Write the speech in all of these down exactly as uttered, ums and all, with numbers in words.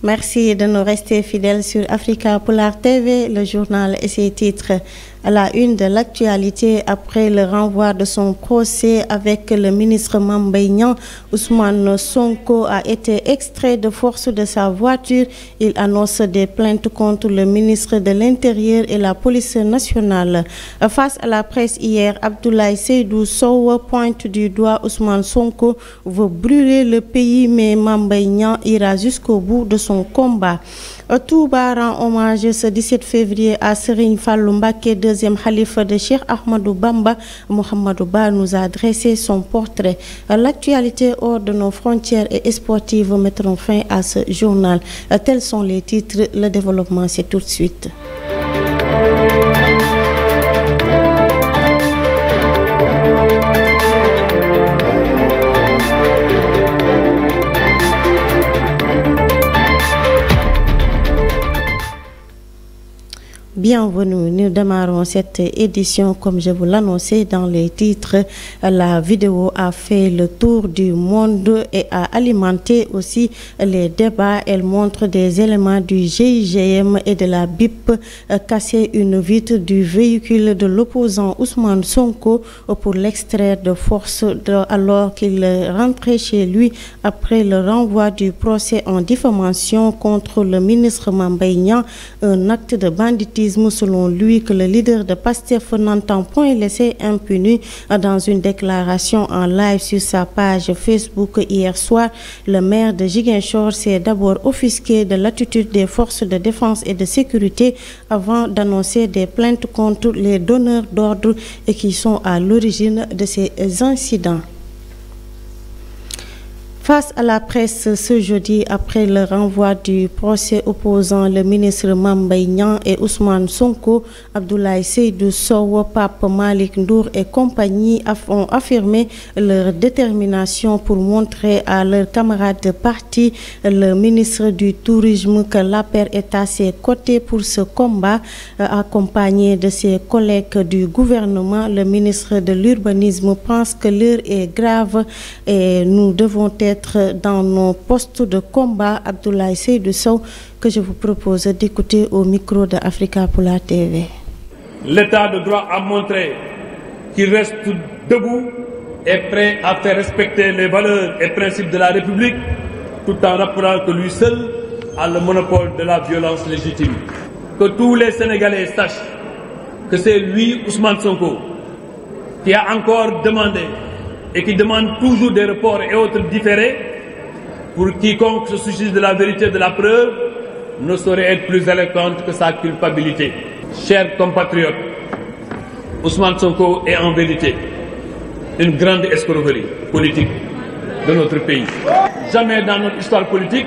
Merci de nous rester fidèles sur Africa Polar T V, le journal et ses titres. À la une de l'actualité, après le renvoi de son procès avec le ministre Mame Mbaye Niang, Ousmane Sonko a été extrait de force de sa voiture. Il annonce des plaintes contre le ministre de l'Intérieur et la police nationale. Face à la presse hier, Abdoulaye Seydou Sow pointe du doigt Ousmane Sonko, veut brûler le pays, mais Mame Mbaye Niang ira jusqu'au bout de son combat. Touba rend hommage ce dix-sept février à Serigne Fallou Mbacké, deuxième khalife de Cheikh Ahmadou Bamba. Mohamedou Ba nous a dressé son portrait. L'actualité hors de nos frontières et sportives mettront fin à ce journal. Tels sont les titres. Le développement, c'est tout de suite. Bienvenue, nous démarrons cette édition comme je vous l'annonçais dans les titres. La vidéo a fait le tour du monde et a alimenté aussi les débats. Elle montre des éléments du G I G M et de la B I P casser une vitre du véhicule de l'opposant Ousmane Sonko pour l'extraire de force alors qu'il rentrait chez lui après le renvoi du procès en diffamation contre le ministre Mame Mbaye Niang, un acte de banditisme selon lui que le leader de Pastef n'entend point laisser impuni. Dans une déclaration en live sur sa page Facebook hier soir, le maire de Ziguinchor s'est d'abord offusqué de l'attitude des forces de défense et de sécurité avant d'annoncer des plaintes contre les donneurs d'ordre et qui sont à l'origine de ces incidents. Face à la presse ce jeudi, après le renvoi du procès opposant le ministre Mame Mbaye Niang et Ousmane Sonko, Abdoulaye Seydou Sow, Pape Malick Ndour et compagnie ont affirmé leur détermination pour montrer à leurs camarades de parti, le ministre du Tourisme, que l'A P R est à ses côtés pour ce combat. Accompagné de ses collègues du gouvernement, le ministre de l'Urbanisme pense que l'heure est grave et nous devons être dans nos postes de combat. Abdoulaye Seydou Sow, que je vous propose d'écouter au micro de Africa Polar T V. L'état de droit a montré qu'il reste debout et prêt à faire respecter les valeurs et principes de la République, tout en rappelant que lui seul a le monopole de la violence légitime. Que tous les Sénégalais sachent que c'est lui, Ousmane Sonko, qui a encore demandé et qui demande toujours des reports et autres différés. Pour quiconque se soucie de la vérité de la preuve ne saurait être plus éloquente que sa culpabilité. Chers compatriotes, Ousmane Sonko est en vérité une grande escroquerie politique de notre pays. Jamais dans notre histoire politique,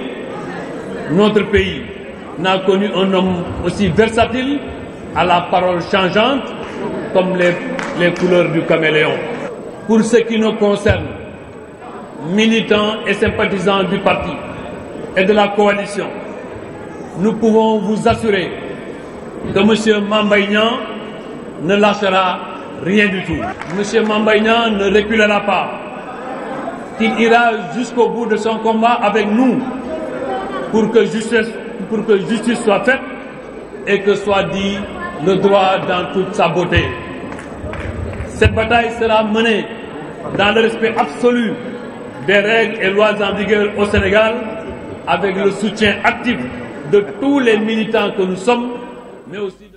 notre pays n'a connu un homme aussi versatile, à la parole changeante, comme les, les couleurs du caméléon. Pour ce qui nous concerne, militants et sympathisants du parti et de la coalition, nous pouvons vous assurer que M. Mame Mbaye Niang ne lâchera rien du tout. M. Mame Mbaye Niang ne reculera pas, qu'il ira jusqu'au bout de son combat avec nous pour que justice, pour que justice soit faite et que soit dit le droit dans toute sa beauté. Cette bataille sera menée dans le respect absolu des règles et lois en vigueur au Sénégal, avec le soutien actif de tous les militants que nous sommes, mais aussi de...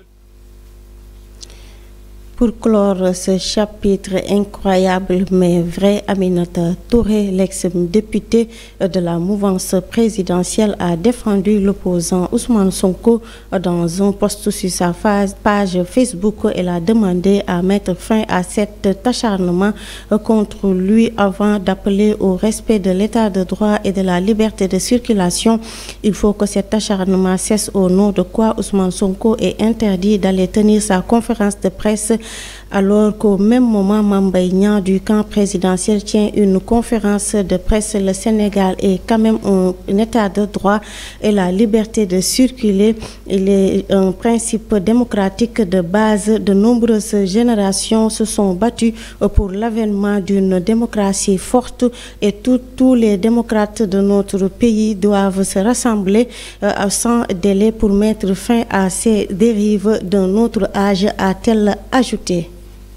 Pour clore ce chapitre incroyable mais vrai, Aminata Touré, l'ex-député de la mouvance présidentielle, a défendu l'opposant Ousmane Sonko dans un post sur sa page Facebook. Elle a demandé à mettre fin à cet acharnement contre lui avant d'appeler au respect de l'état de droit et de la liberté de circulation. Il faut que cet acharnement cesse, au nom de quoi Ousmane Sonko est interdit d'aller tenir sa conférence de presse Alors qu'au même moment, Mame Mbaye Niang du camp présidentiel tient une conférence de presse. Le Sénégal est quand même un, un état de droit et la liberté de circuler. Il est un principe démocratique de base. De nombreuses générations se sont battues pour l'avènement d'une démocratie forte et tous les démocrates de notre pays doivent se rassembler euh, sans délai pour mettre fin à ces dérives d'un autre âge, a-t-elle ajouté.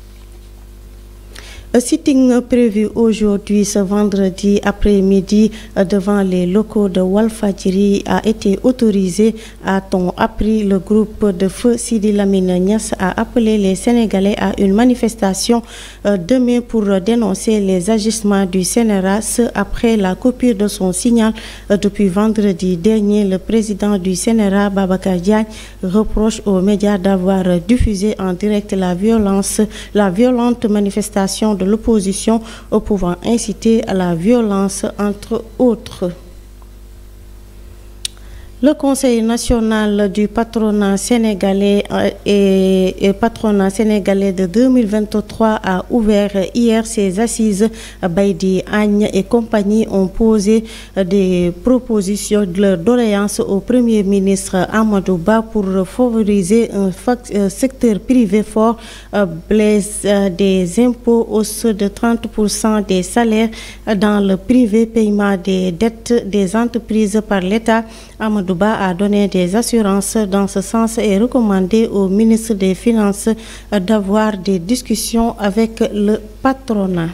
Un sitting prévu aujourd'hui, ce vendredi après-midi, devant les locaux de Walfadjri a été autorisé. A-t-on appris, le groupe de feu Sidi Lamine Niasse a appelé les Sénégalais à une manifestation demain pour dénoncer les agissements du C N R A. Ce après la coupure de son signal depuis vendredi dernier. Le président du C N R A, Babacar Diagne, reproche aux médias d'avoir diffusé en direct la violence, la violente manifestation de l'opposition pouvant inciter à la violence, entre autres. Le Conseil national du patronat sénégalais et, et patronat sénégalais de deux mille vingt-trois a ouvert hier ses assises. Baïdi Agne et compagnie ont posé des propositions de leur doléance au Premier ministre Amadou Ba pour favoriser un secteur privé fort, baisse des impôts, hausse de trente pour cent des salaires dans le privé, paiement des dettes des entreprises par l'État. Amadou Ba a donné des assurances dans ce sens et recommandé au ministre des Finances d'avoir des discussions avec le patronat.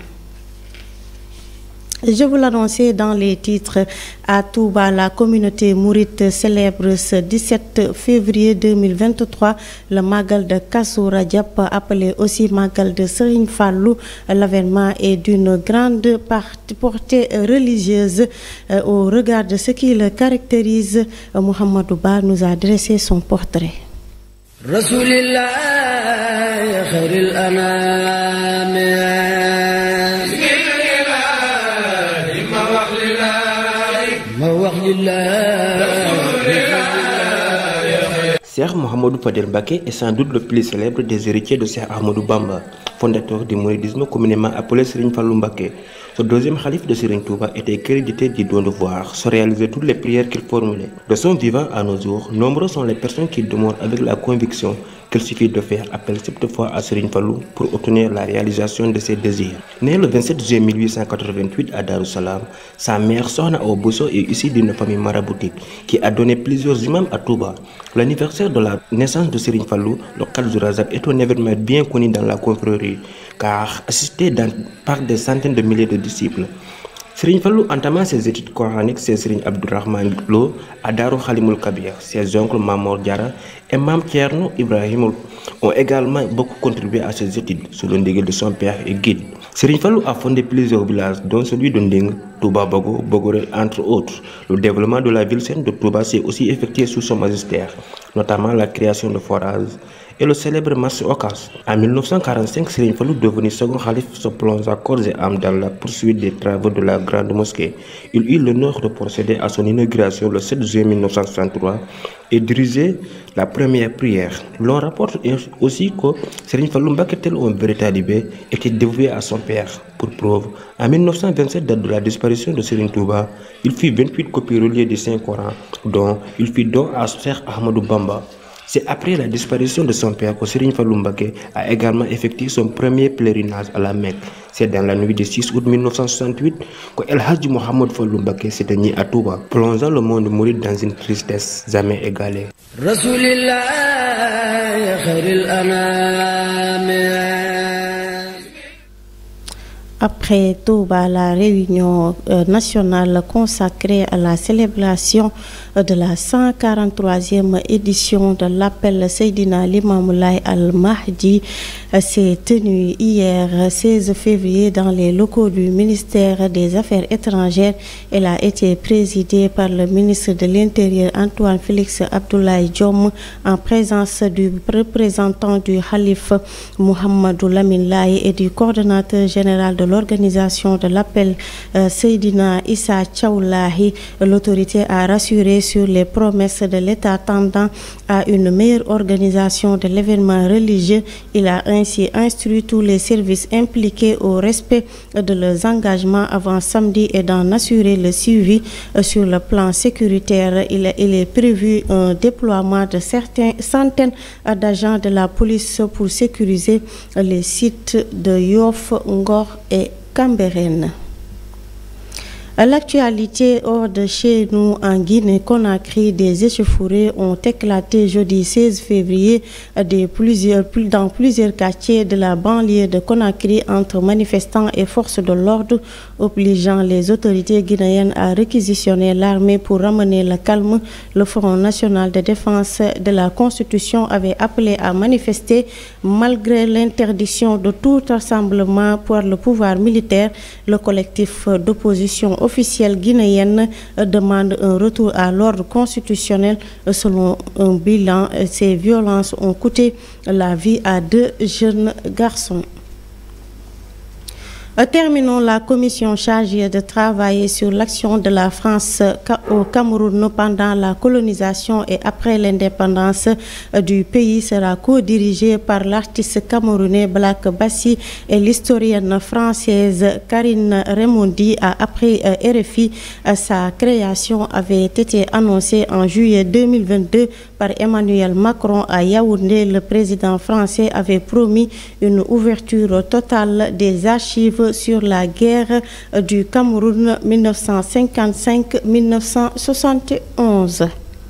Je vous l'annonçais dans les titres. À Touba, la communauté mouride célèbre ce dix-sept février deux mille vingt-trois le Magal de Kazu Rajab, appelé aussi Magal de Serigne Fallou. L'avènement est d'une grande portée religieuse. Au regard de ce qui le caractérise, Mohamedou Ba nous a dressé son portrait. Rasulillah, khairil anam. Cheikh Mouhamadou Fadel Mbacké est sans doute le plus célèbre des héritiers de Cheikh Ahmadou Bamba, fondateur du mouridisme communément appelé Serigne Fallou Mbacké. Ce deuxième khalife de Serigne Touba était crédité du don de voir se réaliser toutes les prières qu'il formulait. De son vivant à nos jours, nombreux sont les personnes qui demeurent avec la conviction qu'il suffit de faire appel sept fois à Serigne Fallou pour obtenir la réalisation de ses désirs. Né le vingt-sept juillet mille huit cent quatre-vingt-huit à Darussalam, sa mère Sohna Awa Bousso est issue d'une famille maraboutique qui a donné plusieurs imams à Touba. L'anniversaire de la naissance de Serigne Fallou, le Kazu Rajab, est un événement bien connu dans la confrérie, car assisté dans, par des centaines de milliers de disciples. Serigne Fallou entama ses études coraniques chez Serigne Abdourahmane Lo à Darou Khalimul Kabir. Ses oncles Mamor Diara et Mam Thierno Ibrahim ont également beaucoup contribué à ses études sous le ndégué de son père et guide. Serigne Fallou a fondé plusieurs villages, dont celui de Nding, Touba Bogo, Bogoré, entre autres. Le développement de la ville sainte de Touba s'est aussi effectué sous son magistère, notamment la création de forages et le célèbre marché Okas. En mille neuf cent quarante-cinq, Serigne Fallou, devenu second khalife, se plongea corps et âme dans la poursuite des travaux de la grande mosquée. Il eut l'honneur de procéder à son inauguration le sept juillet mille neuf cent soixante-trois et diriger la première prière. L'on rapporte aussi que Serigne Fallou Mbacké, tel un vrai talibé, était dévoué à son père. Pour preuve, en mille neuf cent vingt-sept, date de la disparition de Serigne Touba, il fit vingt-huit copies reliées du Saint-Coran, dont il fit don à Cheikh Ahmadou Bamba. C'est après la disparition de son père que Serigne Fallou Mbacké a également effectué son premier pèlerinage à la Mecque. C'est dans la nuit du six août mille neuf cent soixante-huit que El Hadji Mohamed Fallou Mbacké s'éteignit à Touba, plongeant le monde mouride dans une tristesse jamais égalée. Rasulillah, khairil anam. Après Touba, la réunion euh, nationale consacrée à la célébration euh, de la cent quarante-troisième édition de l'appel Seydina Limamou Laye Al-Mahdi euh, s'est tenue hier seize février dans les locaux du ministère des Affaires étrangères. Elle a été présidée par le ministre de l'Intérieur Antoine Félix Abdoulaye Diome en présence du représentant du Khalife Mouhamadou Lamine Laye et du coordonnateur général de l'organisation de l'appel euh, Seydina Issa Tchaoulahi. L'autorité a rassuré sur les promesses de l'État tendant à une meilleure organisation de l'événement religieux. Il a ainsi instruit tous les services impliqués au respect de leurs engagements avant samedi et d'en assurer le suivi sur le plan sécuritaire. Il est, il est prévu un déploiement de certaines centaines d'agents de la police pour sécuriser les sites de Yoff, Ngor et Cambérène. L'actualité hors de chez nous en Guinée-Conakry, des échauffourées ont éclaté jeudi seize février de plusieurs, dans plusieurs quartiers de la banlieue de Conakry entre manifestants et forces de l'ordre, obligeant les autorités guinéennes à réquisitionner l'armée pour ramener le calme. Le Front national de défense de la Constitution avait appelé à manifester malgré l'interdiction de tout rassemblement par le pouvoir militaire. Le collectif d'opposition officielle guinéenne demande un retour à l'ordre constitutionnel. Selon un bilan, ces violences ont coûté la vie à deux jeunes garçons. Terminons la commission chargée de travailler sur l'action de la France au Cameroun pendant la colonisation et après l'indépendance du pays sera co-dirigée par l'artiste camerounais Black Bassi et l'historienne française Karine Remondi. Après R F I, sa création avait été annoncée en juillet deux mille vingt-deux par Emmanuel Macron à Yaoundé. Le président français avait promis une ouverture totale des archives sur la guerre du Cameroun mille neuf cent cinquante-cinq à mille neuf cent soixante et onze.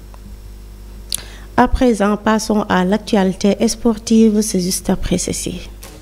À présent, passons à l'actualité sportive, c'est juste après ceci.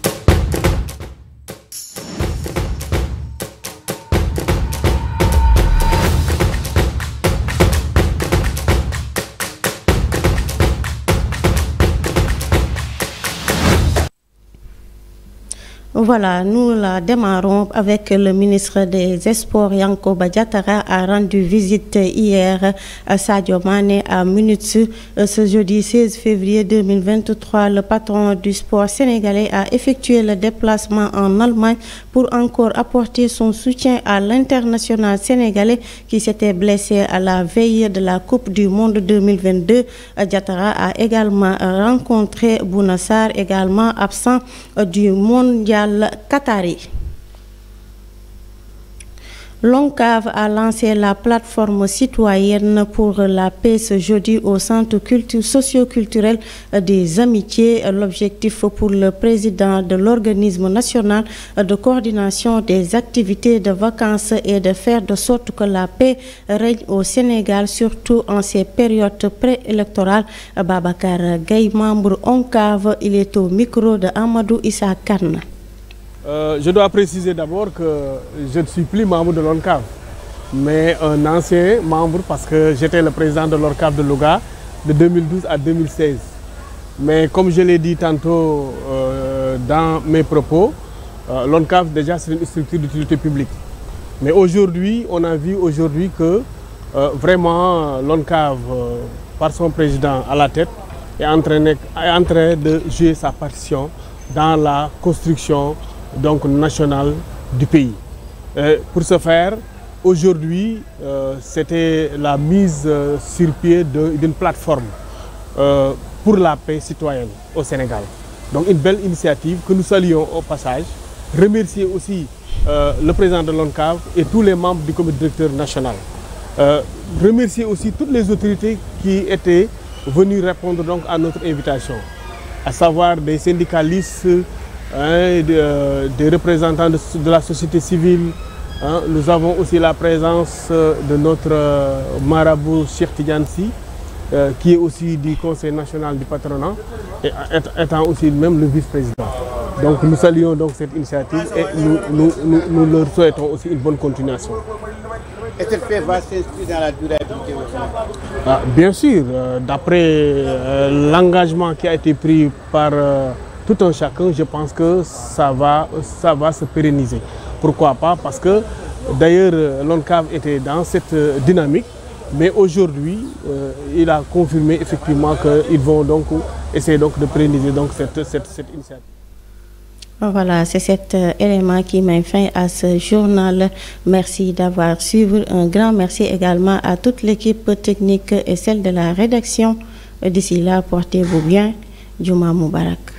Voilà, nous la démarrons avec le ministre des Sports, Yankoba Diattara, a rendu visite hier à Sadio Mané à Munich. Ce jeudi seize février deux mille vingt-trois, le patron du sport sénégalais a effectué le déplacement en Allemagne pour encore apporter son soutien à l'international sénégalais qui s'était blessé à la veille de la Coupe du Monde deux mille vingt-deux. Diattara a également rencontré Bouna Sarr, également absent du mondial Qatari. L'ONCAV a lancé la plateforme citoyenne pour la paix ce jeudi au centre socio-culturel des Amitiés. L'objectif pour le président de l'organisme national de coordination des activités de vacances est de faire de sorte que la paix règne au Sénégal, surtout en ces périodes préélectorales. Babacar Gaye, membre ONCAV, il est au micro de Amadou Issa Kane. Euh, je dois préciser d'abord que je ne suis plus membre de l'ONCAV, mais un ancien membre parce que j'étais le président de l'ONCAV de Louga de deux mille douze à deux mille seize. Mais comme je l'ai dit tantôt euh, dans mes propos, euh, l'ONCAV déjà c'est une structure d'utilité publique. Mais aujourd'hui, on a vu aujourd'hui que euh, vraiment l'ONCAV, euh, par son président à la tête, est en train, est en train de jouer sa partition dans la construction donc national du pays. Euh, pour ce faire, aujourd'hui, euh, c'était la mise euh, sur pied d'une plateforme euh, pour la paix citoyenne au Sénégal. Donc une belle initiative que nous saluons au passage. Remercier aussi euh, le président de l'ONCAV et tous les membres du comité directeur national. Euh, remercier aussi toutes les autorités qui étaient venues répondre donc à notre invitation, à savoir des syndicalistes, Hein, de, euh, des représentants de, de la société civile. Hein. Nous avons aussi la présence euh, de notre euh, marabout Cheikh Tidiane Sy, euh, qui est aussi du Conseil national du patronat, et étant aussi même le vice-président. Donc nous saluons donc cette initiative et nous, nous, nous, nous leur souhaitons aussi une bonne continuation. Et cette paix va s'inscrire dans la durabilité aussi? Ah, bien sûr, euh, d'après euh, l'engagement qui a été pris par euh, tout un chacun, je pense que ça va, ça va se pérenniser. Pourquoi pas? Parce que d'ailleurs l'ONCAV était dans cette dynamique, mais aujourd'hui euh, il a confirmé effectivement qu'ils vont donc essayer donc de pérenniser donc cette, cette, cette initiative. Voilà, c'est cet euh, élément qui met fin à ce journal. Merci d'avoir suivi. Un grand merci également à toute l'équipe technique et celle de la rédaction. D'ici là, portez-vous bien. Juma Moubarak.